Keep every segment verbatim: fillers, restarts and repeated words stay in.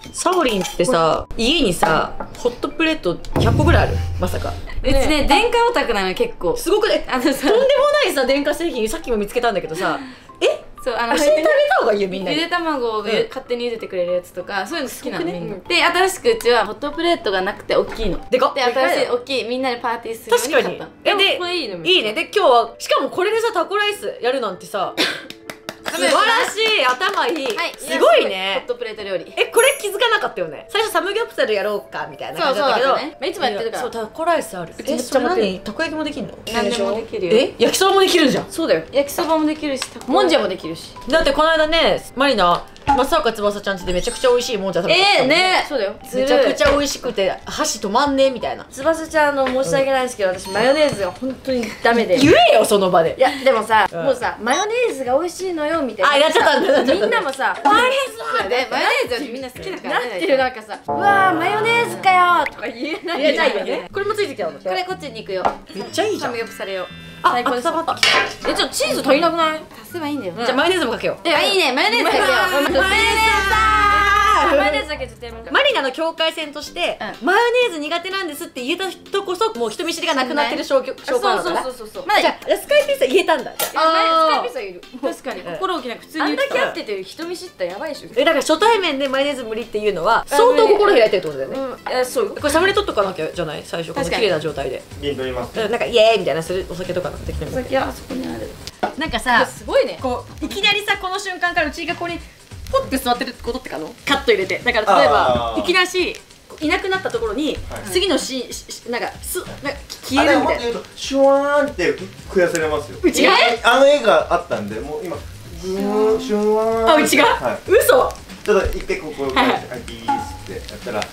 サオリンってさ、家にさ、ホットプレートひゃっこぐらいある？まさか。 うちね、電化オタクなの結構。 すごくね、 あのさ、 とんでもないさ、電化製品さっきも見つけたんだけどさ、え？ そう、あの、 教えてあげた方がいいよ、みんなに。 ゆで卵を勝手に茹でてくれるやつとか、そういうの好きなのみんな。で、新しくうちはホットプレートがなくて大きいの。 でかっ。 で、新しい大きいみんなでパーティーするように買ったの。 え、で、 これいいの？ いいね。で、今日は、しかもこれでさ、タコライスやるなんてさ、素晴らしい、頭いい。すごいね。 ホットプレート料理。 え、これ気づかなかったよね。最初サムギョプサルやろうかみたいな感じだったけど、 いつもやってるから。 そう、タコライスある。 え、それ何？ たこ焼きもできるの？ 何でもできるよ。 え、焼きそばもできるじゃん。 そうだよ。焼きそばもできるし、もんじゃもできるし。 だってこの間ね、マリナ正岡翼ちゃんちでめちゃくちゃ美味しいもんじゃ食べた。 えー、ね、そうだよ。 めちゃくちゃ美味しくて箸止まんねえみたいな。 翼ちゃんの申し訳ないですけど、私マヨネーズが本当にダメで。 言えよその場で。 いやでもさ、もうさマヨネーズが美味しいのよみたいな。 あ、やっちゃったんだ。 みんなもさマヨネーズだね。マヨネーズはみんな好きだからね。なってるなんかさ、うわーマヨネーズかよとか言えない。 言えないよね。これもついてきたの。 これこっちに行くよ。 めっちゃいいじゃん。 サムギョプサルよ。 あ、 最高です。 温まってきた。 え、ちょっとチーズ足りなくない？足せばいいんだよ。 じゃあマヨネーズもかけよう。 え、いいね。マヨネーズかけよう。マヨネーズマヨネーズだけ絶対やめる。 マリナの境界線としてマヨネーズ苦手なんですって言えた人こそもう人見知りがなくなってる証拠証拠なのかな。 そうそうそうそう。 じゃあスカイピース言えたんだ。 ああ、スカイピースはいる。確かに心置きなく普通に言ってた。あんだけやってて人見知ったらやばいでしょ。 え、だから初対面でマヨネーズ無理っていうのは相当心開いてるってことだよね。 うん、え、そう。 これサムネ取っとかなきゃじゃない？最初この綺麗な状態で。 銀取ります。 なんかイエーイみたいなするお酒とかできてる。 お酒はあそこにある。 なんかさ、 すごいね。 こういきなりさこの瞬間からうちがここにポッて座ってることって可能？カット入れて。だから例えばいきなしいなくなったところに次のシーンなんかすなんか消えるみたいな。 シュワーンって増やせれますよ。 うちが？ あの絵があったんでもう今グーシュワーン。 あ、うちが？ はい。 嘘。 ちょっと一回ここあピースってやったら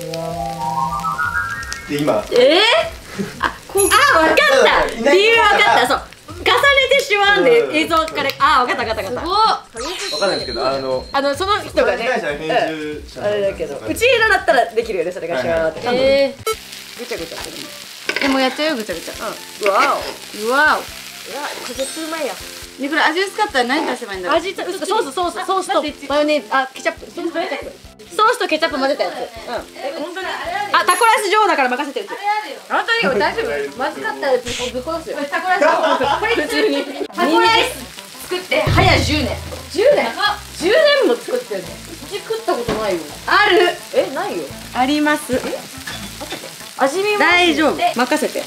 で今。 ええ？あ、こう。あ、わかった。理由わかった。そう。重ねてシュワーンで映像から、あ、わかったわかったわかった。すごい。 わかんないですけど、あのあのその人がね、あれだけど、うちらだったらできるよね、それがシュワーンって。ええ。ぐちゃぐちゃする。でもやっちゃうよ、ぐちゃぐちゃ。うん。うわお。うわお。うわ、これ絶対うまいや。ね、これ味薄かったら何出せばいいんだろう。味とソースソースソースとマヨネーズ、あ、ケチャップ、ソースとケチャップ。ソースとケチャップ混ぜたやつ。うん。本当にあ、タコライス女王だから任せてる。本当に大丈夫？まずかったらぶっ殺すよ。タコライスこれ普通にタコライス作って早じゅうねん。じゅうねん？じゅうねんも作ってるの？うち食ったことないよ。ある。え、ないよ。あります。え？味見も大丈夫。任せて。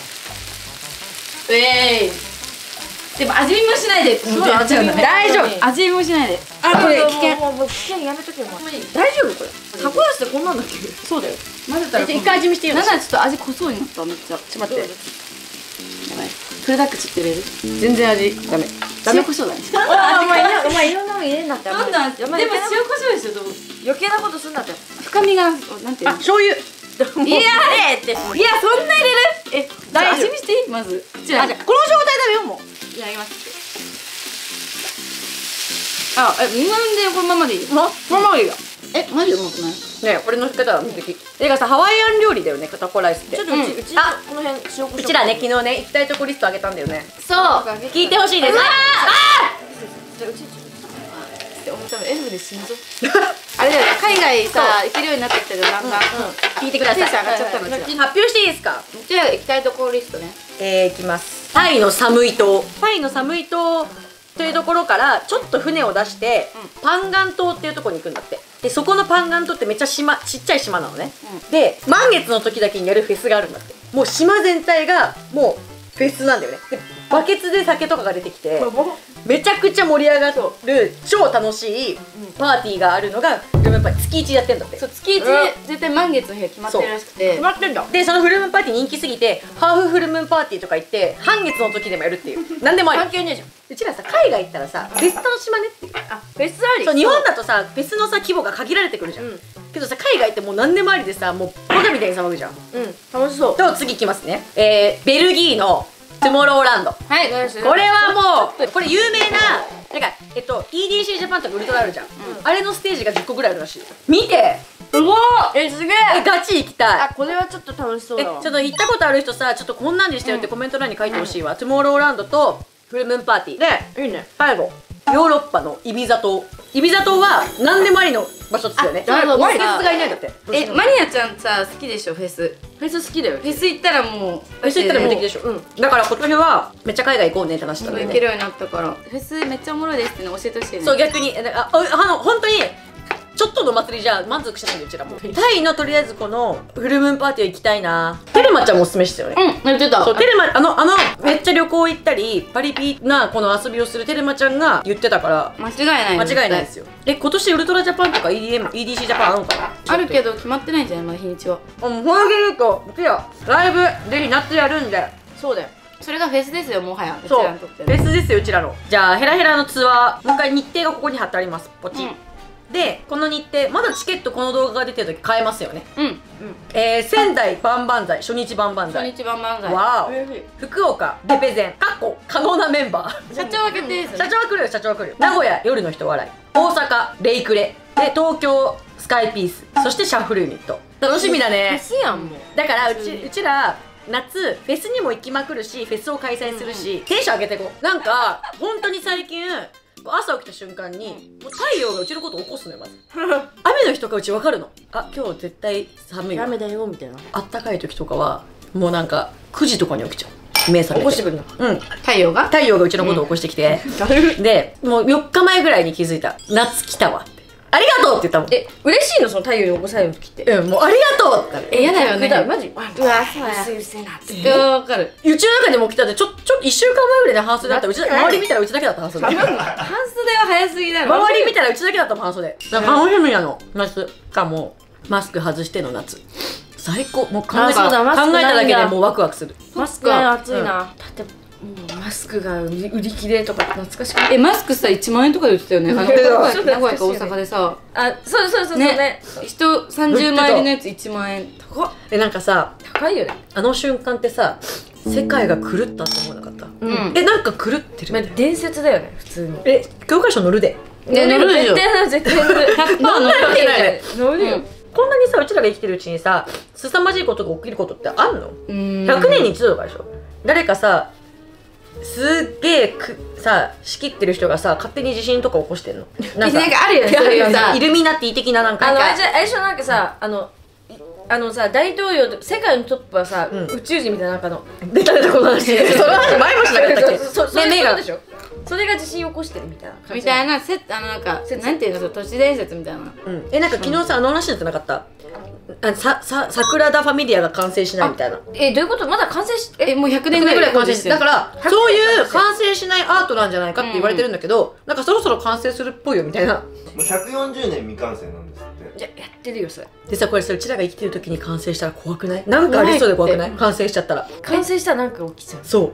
えい。でも味見もしないで。大丈夫。味見もしないで。あ、これ危険。もう危険やめとけよ。大丈夫これ。タコライスってこんなんだっけ？そうだよ。混ぜたら一回味見していいの？なんならちょっと味濃そうになっためっちゃ。ちょっと待って。やばい。フルダックチって入れる？全然味ダメ。塩コショウだね。あ、お前お前いろんなの入れんなって。なんだ。でも塩コショウですよ。余計なことすんなって。深みがなんていうの？あ、醤油。いやーって。いやそんな入れる？え、味見していい？まず。じゃあこの状態食べようもう。いただきます。あ、え、なんでこのままでいい？ま、このままでいいよ。え、マジでうまくない？ねえ、これのせ方は無敵。てかさ、ハワイアン料理だよね、タコライスって。ちょっとうち、うち、あ、この辺塩コショウ。うちらね、昨日ね、行きたいとこリストあげたんだよね。そう、聞いてほしいです。ああ。じゃあうち、ちょっと。多分エルフで死ぬぞ。あれだよ、海外さ、行けるようになってきたじゃん、だんだん。聞いてください。発表していいですか？じゃあ行きたいところリストね。えー、行きます。タイのサムイ島。タイのサムイ島というところからちょっと船を出して、パンガン島っていうところに行くんだって。でそこのパンガン島ってめっちゃ島ちっちゃい島なのね。で満月の時だけにやるフェスがあるんだって。もう島全体がもうフェスなんだよね。でバケツで酒とかが出てきてめちゃくちゃ盛り上がる超楽しいパーティーがあるのがやっぱり月いちやってんだって。そう月いちで絶対満月の日が決まってるらしくて、決まってんだ。でそのフルムーンパーティー人気すぎてハーフフルムーンパーティーとか行って半月の時でもやるっていう何でもあり。関係ねえじゃん。うちらさ海外行ったらさフェス楽しまねっていう。あ、フェスあり。そう日本だとさフェスのさ規模が限られてくるじゃん。けどさ海外ってもう何でもありでさもうバカみたいに騒ぐじゃん。うん、楽しそう。と次いきますね。えー、ベルギーのトゥモローランド。はい、これはもうこれ有名ななんかえっと イーディーシー ジャパンとかウルトラあるじゃん、うん、あれのステージがじゅっこぐらいあるらしい。見てすごい。えすげえ。えガチ行きたい。あこれはちょっと楽しそうだわ。えちょっと行ったことある人さちょっとこんなんでしたよってコメント欄に書いてほしいわ。トゥモローランドとフルムーンパーティーでいいね。最後ヨーロッパのイビザ島。イビザ島は何でもありの場所っすよね。 そうそう、 ワイがいないんだって。 え、マニアちゃんさ、好きでしょフェス。 フェス好きだよ。 フェス行ったらもうフェス行ったら無敵でしょ。うん。だから今年はめっちゃ海外行こうねって話したんだよね。 行けるようになったから。フェスめっちゃおもろいですっての教えてほしいね。 そう、逆にああの本当にちょっとの祭りじゃ満足しないんで、うちらも。タイのとりあえずこのフルムーンパーティー行きたいな。テルマちゃんもおすすめしてたよね。 うん、言ってた。 そう、テルマ、あの、あの、めっちゃ旅行行ったり、パリピなこの遊びをするテルマちゃんが言ってたから、 間違いない。 間違いないですよ。え、今年ウルトラジャパンとか イーディーエム、イーディーシー ジャパンあるのかな。 あるけど決まってないんじゃないまだ日にちは。 あ、もうほんで言うと、うちら、ライブ、ぜひ夏やるんで。 そうだよ。それがフェスですよ、もはや。 そう、 うちらにとってフェスですよ、うちらの。じゃあ、ヘラヘラのツアー、もう一回日程がここに貼ってあります。ポチン。で、この日程、まだチケットこの動画が出てる時買えますよね。 うん。うん。 えー、仙台万々歳、初日万々歳。 初日万々歳。 わお。福岡、デペゼン、かっこ可能なメンバー。 社長は決定です。 社長は来るよ、社長は来るよ。名古屋、夜の人笑い。大阪、レイクレ。で、東京、スカイピース。そしてシャッフルユニット。楽しみだね。 フェスやんもう。 だからうち、うちら、夏、フェスにも行きまくるし、フェスを開催するし、テンション上げていこう。なんか、本当に最近、朝起きた瞬間に、もう太陽がうちのことを起こすのよ、まず。雨の日とかうち分かるの。あ、今日絶対寒いわ。 雨だよみたいな。 あったかい時とかは、もうなんか、くじとかに起きちゃう。目覚めて。起こしてくるの。うん。 太陽が太陽がうちのことを起こしてきて。で、もうよっかまえぐらいに気づいた。夏来たわって。ありがとうって言ったもん。 え、嬉しいのその太陽に起こされる時って。 うん、もうありがとうって言ったら。 え、やだよね。 マジうわ、そうや。うせえなって。わかる。 うちの中でも来たって、ちょ、ちょ、一週間前ぐらいで半袖だった。うち、周り見たらうちだけだった半袖。 半袖は早すぎだろ。 周り見たらうちだけだった半袖。だから楽しみなの。夏。かも、マスク外しての夏。最高。もう考えただけでもうワクワクする。 マスクは暑いな。だってもうマスクが売り切れとか懐かしくない？え、マスクさいちまんえんとかで売ってたよね。あの名古屋か大阪でさ、あ、そうそうそうそうね。人さんじゅうまい入りのやついちまんえん。高っ。 え、なんかさ、 高いよね。 あの瞬間ってさ、世界が狂ったって思わなかった？うん。え、なんか狂ってるみたいな。伝説だよね、普通に。え、教科書載るで。 ね、乗るでしょ。絶対乗る、絶対乗る。ひゃくパーセント乗るわけない。乗るよ。 こんなにさ、うちらが生きてるうちにさ、凄まじいことが起きることってあんの？ひゃくねんに一度とかでしょ。誰かさ、すっげえくさ、仕切ってる人がさ、勝手に地震とか起こしてんの。 なんかあるよね、そういうさ、 イルミナティ的ななんか。 あの、あれでしょ、なんかさ、あの、あのさ、大統領、世界のトップはさ、宇宙人みたいななんかの、 出た出たこの話。それは前もしなかったっけ？ それがでしょ。それが地震起こしてるみたいな感じ。みたいな、せ、あのなんか、なんていうの、都市伝説みたいな。 うん。え、なんか昨日さ、あの話になってなかった？あ、さ、さ、桜田ファミリアが完成しないみたいな。 え、どういうこと？まだ完成し、え、もうひゃくねんぐらい完成してる。だから、そういう完成しないアートなんじゃないかって言われてるんだけど、なんかそろそろ完成するっぽいよみたいな。 もうひゃくよんじゅうねん未完成なんですって。 じゃ、やってるよ、それ。 でさ、これさ、うちらが生きてる時に完成したら怖くない？なんかありそうで怖くない？完成しちゃったら。 完成したらなんか起きちゃう。 そう。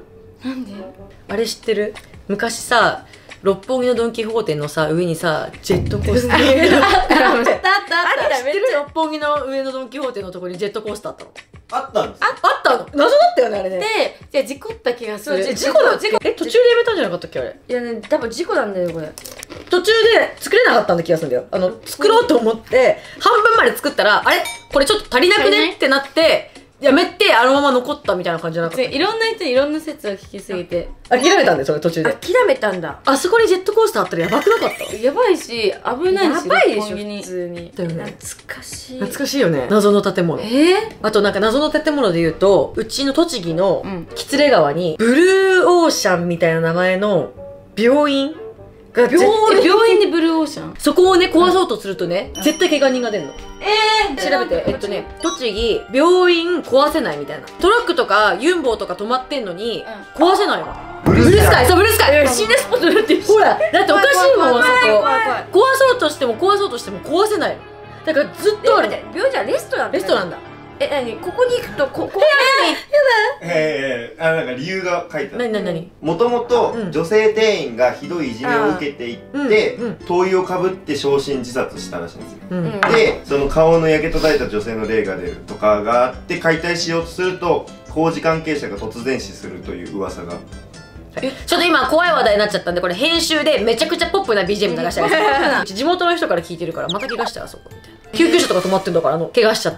なんで？ あれ知ってる？昔さ、六本木のドン・キホーテのさ、上にさ、ジェットコースター。あったあったあった。知ってる？六本木の上のドン・キホーテのところにジェットコースターあったの。 あったんです。 あったの？謎だったよね、あれね。 で、じゃあ事故った気がする。 事故だ、事故。え、途中でやめたんじゃなかったっけ、あれ。 いやね、多分事故なんだよ、これ。 途中で作れなかったんだ気がするんだよ。あの、作ろうと思って、半分まで作ったら、あれこれちょっと足りなくねってなって、やめて、あのまま残ったみたいな感じじゃなかった。 いろんな人にいろんな説を聞きすぎて。 諦めたんだよ、それ途中で。 諦めたんだ。 あそこにジェットコースターあったらやばくなかった？ やばいし、危ないし。 やばいでしょ、 普通に。 だよね。 懐かしい。 懐かしいよね。謎の建物。 えー、 あとなんか謎の建物で言うと、うちの栃木の喜連川に、ブルーオーシャンみたいな名前の病院が病院病院でブルーオーシャンそこをね、壊そうとするとね、うん、絶対怪我人が出るの。 えー、 調べて、えっとね、栃木、病院壊せないみたいな。トラックとかユンボーとか止まってんのに、うん、壊せないの。ブルースカイ、そう、ブルースカイ、心霊スポットだって。ほら、だっておかしいもん、あそこ。壊そうとしても壊そうとしても壊せないの。だからずっとある。 病院じゃレストラン。 レストランだ。 え、なに、ここに行くと、ここ。 えー、えー、あ、なんか理由が書いてある。 なになになに。 もともと女性店員がひどいいじめを受けていって、灯油をかぶって焼身自殺したらしいんですよ。うん、で、その顔の焼け途絶えた女性の霊が出るとかがあって、解体しようとすると、工事関係者が突然死するという噂が。 ちょっと今怖い話題になっちゃったんで、これ編集でめちゃくちゃポップな ビージーエム 流したり地元の人から聞いてるから、また怪我したあそこみたいな。救急車とか止まってんだから、あの怪我しちゃって。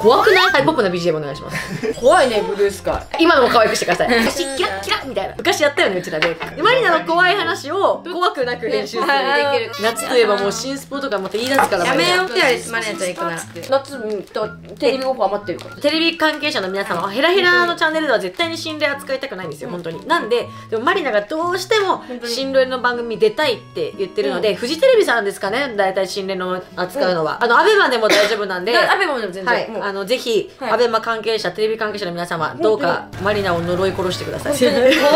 怖くない？はい、ポップな ビージーエム お願いします。怖いね、ブルースカイ。今のも可愛くしてください。昔キラッキラッみたいな。昔やったよね、うちらで。マリナの怖い話を怖くなく練習する。夏といえばもう新スポとかまた言い出すから。 やめようってやり、マリナちゃん行くなら。 夏とテレビオファー待ってるから。テレビ関係者の皆様はヘラヘラのチャンネルでは絶対に心霊扱いたくないんですよ、本当に。なんで、でもマリナがどうしても心霊の番組出たいって言ってるので、フジテレビさんですかね、大体心霊の扱うのは。あの、アベマでも大丈夫なんで、 アベマでも全然。 あの、ぜひ、アベマ関係者、テレビ関係者の皆様、どうかマリナを呪い殺してください。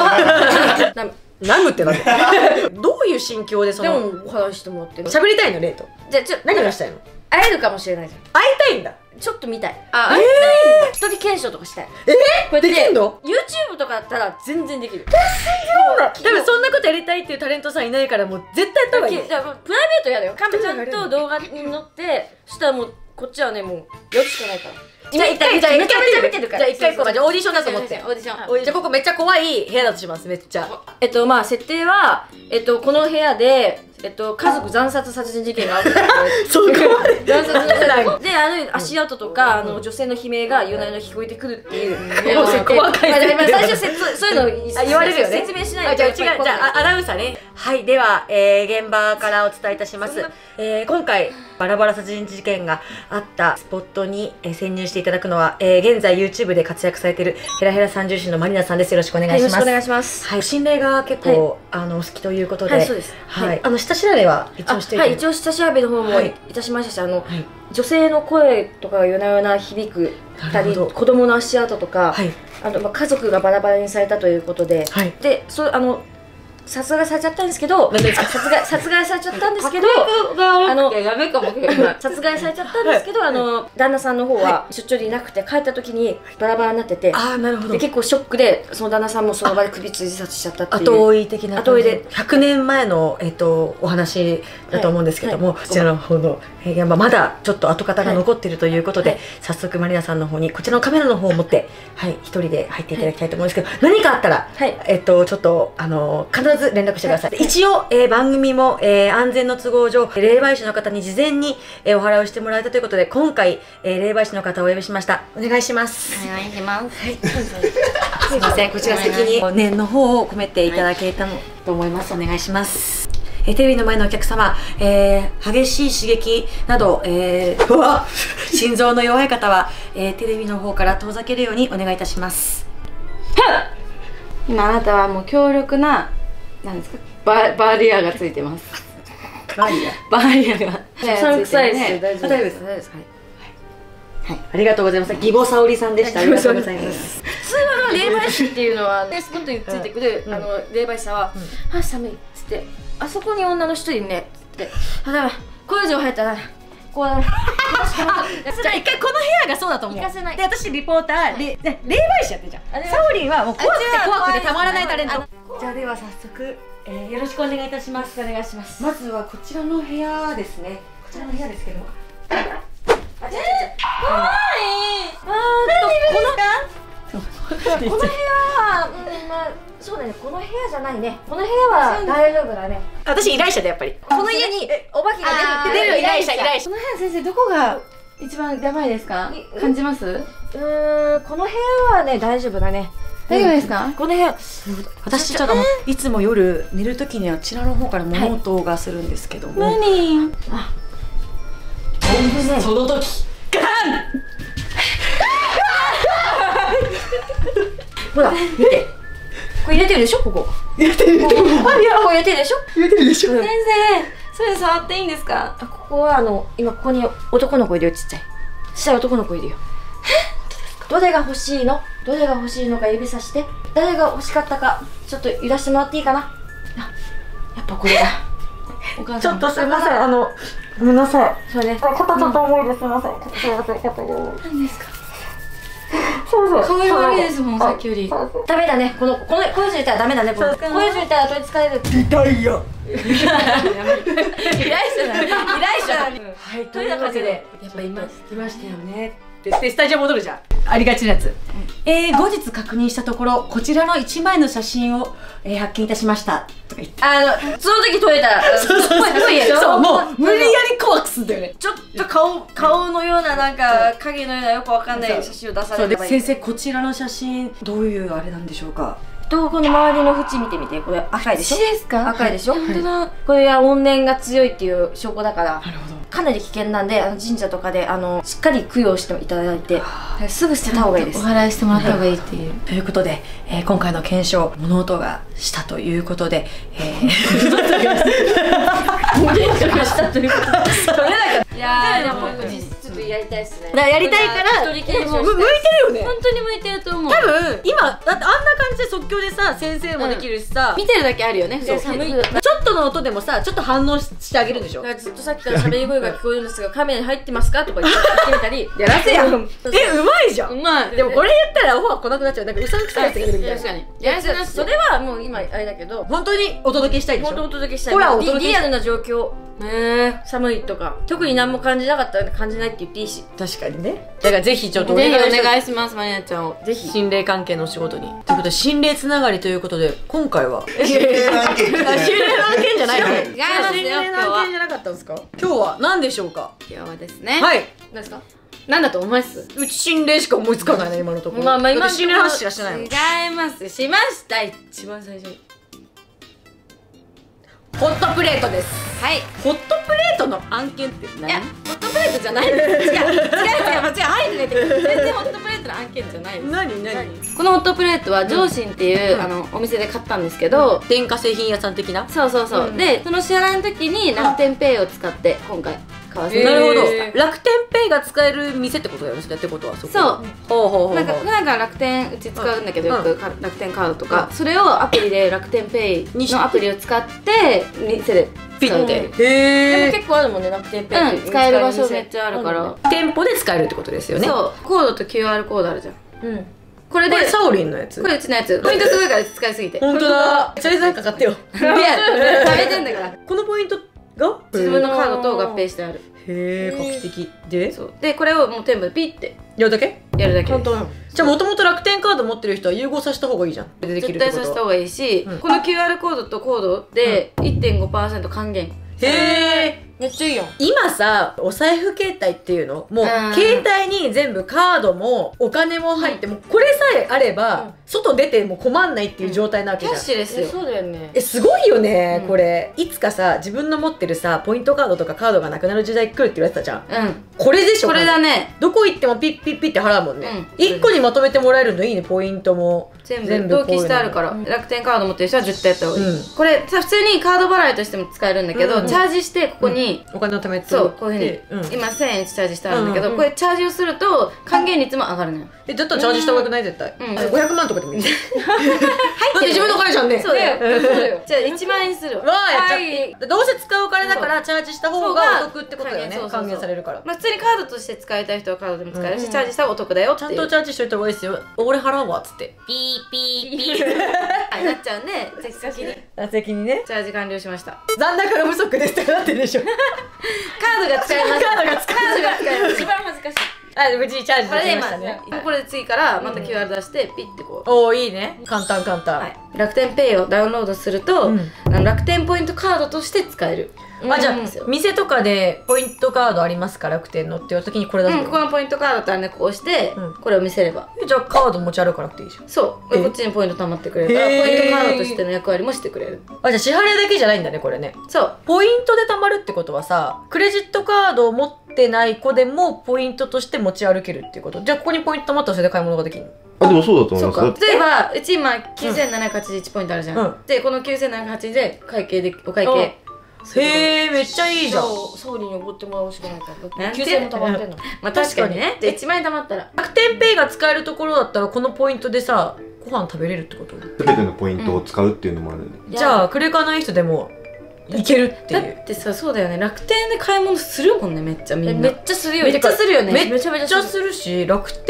ナムってなってどういう心境でその。 でも、お話してもらってる。 喋りたいの、レイと。 じゃあ、ちょ、 何がしたいの？ 会えるかもしれないじゃん。 会いたいんだ。 ちょっと見たい。 あ、会いたいんだ。 一人検証とかしたい。 えー、できんの？ YouTube とかだったら全然できる。 でもそんなことやりたいっていうタレントさんいないからもう絶対やった方がいい。 プライベートやだよ。カメちゃんと動画に載って、そしたらもうこっちはね、もうやるしかないから。 じゃあ一回、じゃあ一回めっちゃ見てるから。 じゃあ一回行こうか。じゃあオーディションだと思って。 オーディション。 じゃあここめっちゃ怖い部屋だとします、めっちゃ。 えっと、まあ設定は、えっと、この部屋で、えっと、家族惨殺殺人事件があった。 そこまで惨殺の世代で、あの足跡とか、あの女性の悲鳴が夜な夜な聞こえてくるっていう。 細かい。 最初そういうの言われるよね。 説明しないと。じゃあ違う、じゃあアナウンサーね。はい、では、えー、現場からお伝えいたします。えー、今回バラバラ殺人事件があったスポットに、えー、潜入していただくのは、えー、現在 YouTube で活躍されているヘラヘラ三重士のマリナさんです。よろしくお願いします。 よろしくお願いします。 はい、心霊が結構、あの好きということで、 はい、そうです。 はい、あの下調べは一応していて、 はい、一応下調べの方もいたしましたし、あの女性の声とかが夜な夜な響くたり、子供の足跡とか、あとまあ家族がバラバラにされたということで、で、そうあの。殺害されちゃったんですけど、殺害殺害されちゃったんですけど、あのやべかも殺害されちゃったんですけど、あの旦那さんの方は出張でいなくて帰った時にバラバラになってて、 ああなるほど。 で結構ショックでその旦那さんもその場で首つり自殺しちゃったっていう後追い的な後追いでひゃくねんまえのえっとお話だと思うんですけども、こちらの方の現場まだちょっと跡形が残っているということで、早速マリナさんの方にこちらのカメラの方を持ってはい一人で入っていただきたいと思うんですけど、何かあったらえっとちょっとあの必ず連絡してください。一応、えー、番組も、えー、安全の都合上霊媒師の方に事前に、えー、お払いをしてもらえたということで、今回、えー、霊媒師の方をお呼びしました。お願いします。 お願いします。はい、 すいません、こちら先に念の方を込めていただけたのと思います。お願いします。えー、テレビの前のお客様、えー、激しい刺激など、えー、うわ心臓の弱い方は、えー、テレビの方から遠ざけるようにお願いいたします。 今あなたはもう強力ななんですかババリアがついてます。 バリアバリアがそれ臭いです。大丈夫です。大丈夫です。はい。ありがとうございます。義母沙織さんでした。ありがとうございます。 普通の霊媒師っていうのはスポットについてくるあの霊媒師さんは「あ寒い」っつって「あそこに女の人いるね」って「あだめこういう情報入ったらこうだめ」じゃあ一回この部屋がそうだと思う。 行かせない。 で私リポーター霊媒師やってじゃん。サオリンはもう怖くて怖くてたまらないタレント。じゃあでは早速。えー、よろしくお願いいたします。 お願いします。 まずはこちらの部屋ですね。こちらの部屋ですけど。あ、ちょちょちょ。 怖い。あーっとこのこの部屋は、うんまあそうだね。この部屋じゃないね。この部屋は大丈夫だね。 私依頼者でやっぱり。 この家にお化けが出る出る依頼者依頼者。 この部屋先生どこが一番やばいですか？感じます？うーんこの部屋はね大丈夫だね。大丈夫ですか？ この部屋、私ちょっといつも夜寝るときにはあちらの方から物音がするんですけども。 何？あ、 その時、ガン！ ほら、見て。これ入れてるでしょ？ここ。 入れてる。 ここ入れてるでしょ？ 入れてるでしょ？ 先生、それ触っていいんですか？ここはあの今ここに男の子いるよちっちゃい。ちっちゃい男の子いるよ。どれが欲しいの？どれが欲しいのか指さして。誰が欲しかったかちょっと揺らしてもらっていいかな。あ、やっぱこれだ。 お母さんちょっとすみません、あのごめんなさい。 それね。 肩ちょっと重いです。すみません。すみません。肩が重い。 何ですか？ そうそう。 顔色悪いですもんさっきより。ダメだね。このこのこういう人いたらダメだね。このこういう人いたら取りつかれる。 痛いよ。 依頼者だ。依頼者だ。 はい。というわけでやっぱいましたよね。でスタジオ戻るじゃん。 ありがちなやつ。えー、後日確認したところ、こちらのいちまいの写真を、えー、発見いたしましたとか言って、 あのその時撮れたらそうそうそうそう、もう無理やり怖くすんだよね。 ちょっと顔顔のようななんか影のようなよくわかんない写真を出されて、 先生こちらの写真どういうあれなんでしょうか。 とこの周りの縁見てみて、これ赤いでしょ。 縁ですか？ 赤いでしょ。本当だ。これは怨念が強いっていう証拠だから。 なるほど。 かなり危険なんで、あの神社とかであのしっかり供養していただいて、すぐ捨てた方がいいです。 お祓いしてもらった方がいいっていう。 ということで、えー、今回の検証、物音がしたということで、えー、物音がしたということで、それだからいやーでもちょっとやりたいですね。 だからやりたいから一人検証向いてるよね。 本当に向いてると思う。 多分今だってあんな感じで即興でさ先生もできるしさ、 見てるだけあるよね。 そう寒い。ちょっとの音でもさちょっと反応してあげるでしょ。 だからずっとさっきから喋り声が聞こえるんですがカメラに入ってますかとか言ってみたり。 やらせやん。え、うまいじゃん。 うまい。 でもこれ言ったらオファー来なくなっちゃう。なんかうさんくさいやつが出るみたいな。 確かに。 やらせなし。それはもう今あれだけど、 本当にお届けしたいでしょ。 本当お届けしたい。 ほらお届けリアルな状況。 ね、 寒いとか特に何も感じなかったら感じないって言っていいし。 確かにね。だからぜひちょっとお願いしお願いします、マリナちゃんを。 ぜひ心霊関係のお仕事に。ということで心霊つながりということで今回は心霊の案件心霊の案件じゃないの？ 違いますよ。 心霊の案件じゃなかったんですか？今日は何でしょうか？ 今日はですね。 はい。 何ですか？ なんだと思います？ うち心霊しか思いつかないね今のところ。 まあまあ今心霊話しかしてないの。 違います。しました。一番最初に。 ホットプレートです。 はい。 ホットプレートの案件って何？ いや、ホットプレートじゃないです。違う違う違う、間違い入ってない。全然ホットプレートの案件じゃないです。 何何？ このホットプレートは上信っていう、うん、あのお店で買ったんですけど、 電化製品屋さん的な。 そうそうそう、うん、でその支払いの時に楽天ペイを使って今回買わせて。 なるほど。楽天ペイが使える店ってことだよね。ってことはそこ。そう。ほうほうほう。 なんか普段から楽天うち使うんだけど、よく楽天カードとか、それをアプリで楽天ペイのアプリを使って店でピッて。 へえ。 でも結構あるもんね、楽天ペイ。 うん、使える場所めっちゃあるから。 店舗で使えるってことですよね。 そう。コードと キューアール コードあるじゃん。うん。これでサオリンのやつ。 これうちのやつ。ポイントすごいから使いすぎて。 本当だ。それなんか買ってよ。 いや、食べてんだから。 このポイントが自分のカードと合併してある。 へえ、画期的で。 そうでこれをもう店舗でピッてやるだけやるだけです。 じゃあもともと楽天カード持ってる人は融合させた方がいいじゃん。 絶対させた方がいいし、この キューアール コードとコードで いってんごパーセント 還元。 へえ、 めっちゃいいやん。 今さお財布携帯っていうのもう携帯に全部カードもお金も入ってもこれさえあれば外出ても困んないっていう状態なわけじゃん。 キャッシュレスよ。 そうだよね。 えすごいよねこれ。いつかさ自分の持ってるさポイントカードとかカードがなくなる時代来るって言われてたじゃん。 うん。 これでしょ。 これだね。 どこ行ってもピッピッピッって払うもんね。いっこにまとめてもらえるのいいね。ポイントも全部同期してあるから。楽天カード持ってる人は絶対やった方がいい。これさ普通にカード払いとしても使えるんだけど、チャージしてここにお金を貯めて、 そうこういうふうに今せんえんチャージしてあるんだけど、これチャージをすると還元率も上がるのよ。 えだったらチャージした方がよくない？絶対ごひゃくまんとかでもいい。入って自分のお金じゃんね。 そうだよ。じゃあいちまんえんするわ。 わあやっちゃう。どうせ使うお金だからチャージした方がお得ってことだよね。還元されるから。 まあ普通にカードとして使いたい人はカードでも使えるし、チャージしたらお得だよっていう。 ちゃんとチャージしといた方がいいですよ。俺払うわっつってピーピーピーなっちゃうんで、ぜひ先に先にねチャージ完了しました。 残高が不足ですってなってるでしょ。 カードが使えます。 カードが使えます。 一番恥ずかしい。 あ、無事チャージできましたね。 これで次からまた キューアール 出してピッてこう。 おおいいね。簡単簡単。 楽天ペイをダウンロードすると楽天ポイントカードとして使える。 あ、じゃあ店とかでポイントカードありますか楽天のっていう時にこれ出すの？ ここのポイントカードってあれねこう押してこれを見せれば。 じゃあカード持ち歩かなくていいじゃん。 そうこっちにポイント貯まってくれるからポイントカードとしての役割もしてくれる。 あ、じゃあ支払いだけじゃないんだねこれね。そうポイントで貯まるってことはさクレジットカードを持ってない子でもポイントとして持ち歩けるっていうこと。じゃあここにポイント貯まったらそれで買い物ができるの？ あ、でもそうだと思います。 例えばうち今きゅうせんななひゃくはちじゅういちポイントあるじゃん。でこのきゅうせんななひゃくはちじゅうで会計でお会計。 へえ、めっちゃいいじゃん。 総理におごってもらうしかないから。 きゅうせんも貯まってんの。 まあ確かにね。じゃあいちまんえん貯まったら楽天ペイが使えるところだったらこのポイントでさご飯食べれるってこと？ 全てのポイントを使うっていうのもある。 じゃあクレカない人でもいけるっていう。 だってさそうだよね。楽天で買い物するもんねめっちゃみんな。 めっちゃするよ。 めっちゃするよね。 めちゃめちゃするし楽天ペ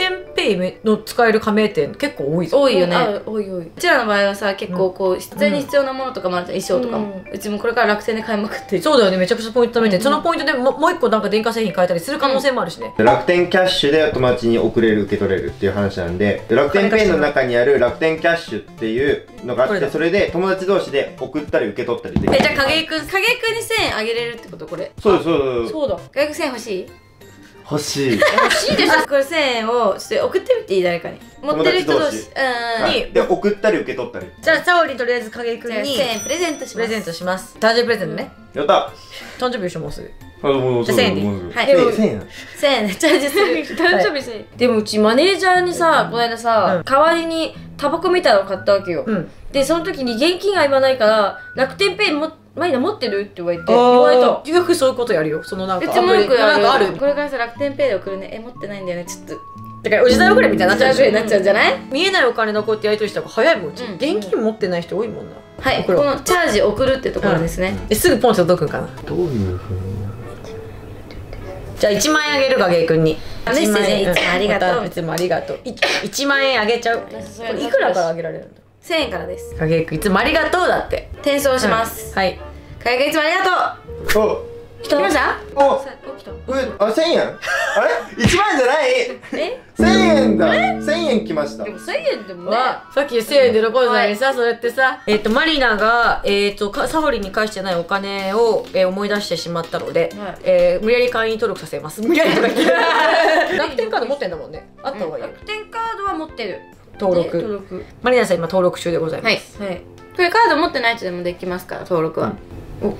ペイの使える加盟店結構多いぞ。 多いよね。 多い多い。 うちらの場合はさ、結構こう必然に必要なものとかもあるじゃん、衣装とかも。うちもこれから楽天で買いまくってる。 そうだよね、めちゃくちゃポイント貯めて、そのポイントでももう一個なんか電化製品買えたりする可能性もあるしね。 楽天キャッシュで友達に送れる受け取れるっていう話なんで、楽天ペイの中にある楽天キャッシュっていうのがあって、それで友達同士で送ったり受け取ったりできる。 え、じゃあ影井くん影井くんにせんえんあげれるってこと？これそうですそうです。 そうだ。影井くんせんえん欲しい？ 欲しい。 欲しいでしょ。これせんえんをちょっと送ってみていい？誰かに持ってる人同士にで送ったり受け取ったり。 じゃあサオリとりあえず影井くんにせんえんプレゼントします。 プレゼントします。誕生日プレゼントね。 やった。 誕生日一緒もうすぐ。 あ、もうじゃあせんえんでいい。 はい。 せんえん。 せんえんでチャージする。誕生日せんえん。でもうちマネージャーにさ、この間さ、代わりにタバコみたいなの買ったわけよ。でその時に現金が今ないから楽天ペイもマイナ持ってるって言われて言われた。 よくそういうことやるよ。そのなんかうちもよくやる。 ある。 これからさ楽天ペイで送るね。え持ってないんだよね。ちょっとだからおじさん遅れみたいになっちゃうになっちゃうんじゃない？ 見えないお金のこうやってやり取りした方が早いもん。うち現金持ってない人多いもんな。 はい。このチャージ送るってところですね。 えすぐポンって届くんかな。 どういうふうに？ じゃあいちまんえんあげるか影井くんに。 メッセージいつもありがとう。 いつもありがとう。いちまんえんあげちゃう。これいくらからあげられるんだ？ せんえんからです。 影井くんいつもありがとうだって。 転送します。 はい。 影井くんいつもありがとう。 お来ました？ お起きた。 あ、せんえん？あれ？いちまんえんじゃない？ え？ せんえんだ。せんえんきました。 でもせんえんでもね。 さっきせんえんで喜んだのにさ、そうやってさ、えっとマリナがえっとサホリに返してないお金を思い出してしまったので、え無理やり会員登録させます。無理やりとか言って。楽天カード持ってんだもんね。あった方がいいよ。 楽天カードは持ってる。 登録。登録。マリナさん今登録中でございます。 はいはい。これカード持ってない人でもできますから登録は。お。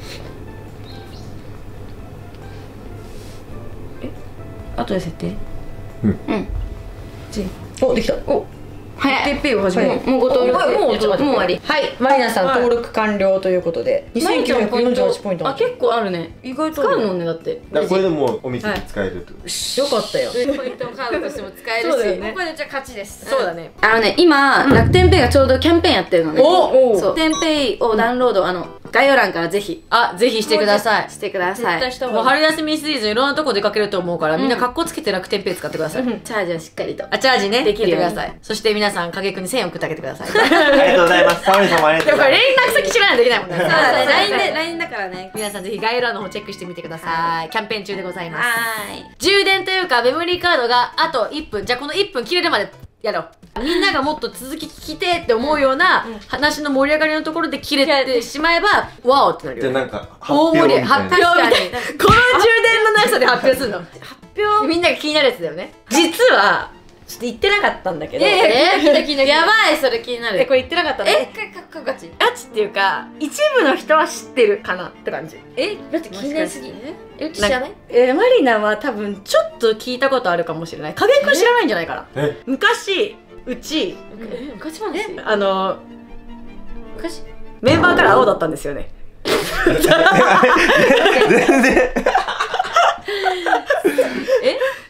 後で設定。 うん。 うん。 お、できた。お。 はい。 ペイペイを始める。 もうご登録。 もうもう終わり。はい。マリナさん登録完了ということで。 にせんきゅうひゃくよんじゅうはちポイント。 あ、結構あるね。意外と使うもんねだって。 これでもうお店で使えるってこと。 よかったよ。 ポイントカードとしても使えるし。これじゃ勝ちです。 そうだね。 あのね今楽天ペイがちょうどキャンペーンやってるのね。 おお。 そう。楽天ペイをダウンロードあの概要欄からぜひあぜひしてください。 してください。 もう春休みシーズンいろんなとこ出かけると思うからみんな格好つけて楽天ペイ使ってください。 チャージはしっかりと。 あチャージねできるようにください。そして皆さん影くんにせんえん送ってあげてください。 ありがとうございます。サオリさんもありがとうございます。 連絡先知らないといけないもんね。 そうだね。ライン で ライン だからね。 皆さんぜひ概要欄の方チェックしてみてください。キャンペーン中でございます。 はい。 充電というかメモリーカードがあといっぷん。じゃあこのいっぷん切れるまでやろう。みんながもっと続き聞きてって思うような話の盛り上がりのところで切れてしまえばワオってなるよ。 じゃあなんか発大表みたいな。 盛り発表みたいな。この充電の長さで発表するの。発表みんなが気になるやつだよね。実はちょっと言ってなかったんだけど。 えー、やばいそれ気になる。 えこれ言ってなかったの？ えかかガチガチっていうか一部の人は知ってるかなって感じ。 えだって気になりすぎ。えうち知らない？ えマリナは多分ちょっと聞いたことあるかもしれない。影くん知らないんじゃないかな。 え昔うちえ昔話？ あの昔メンバーから青だったんですよね。 全然。 え